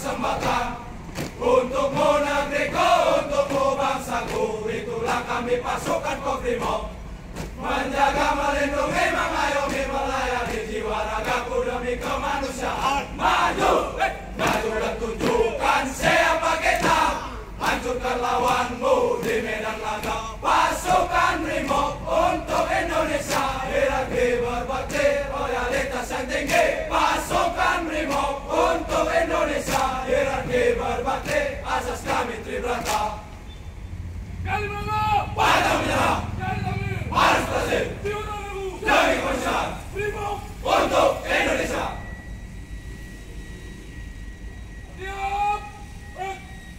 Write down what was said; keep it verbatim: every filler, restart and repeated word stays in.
persembahkan untukmu negeriku, untukmu bangsaku. Itulah kami pasukan Kobrimob, menjaga, melindungi, mengayomi, melayani jiwa ragaku demi kemanusiaan. Maju, maju dan tunjukkan siapa kita, hancurkan lawanmu di medan laga. Pasukan Brimob untuk Indonesia, hierarki berbakti, loyalitas yang tinggi. Pasukan Brimob untuk Indonesia, hierarki berbakti, asas kami Tribrata.